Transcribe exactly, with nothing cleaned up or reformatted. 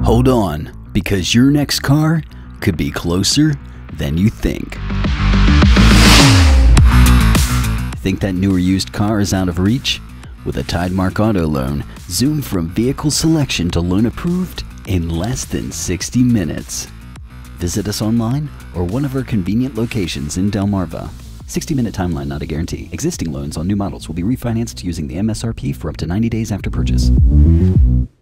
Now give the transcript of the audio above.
Hold on, because your next car could be closer than you think. Think that new or used car is out of reach? With a Tidemark Auto Loan, zoom from vehicle selection to loan approved in less than sixty minutes. Visit us online or one of our convenient locations in Delmarva. sixty minute timeline not a guarantee. Existing loans on new models will be refinanced using the M S R P for up to ninety days after purchase.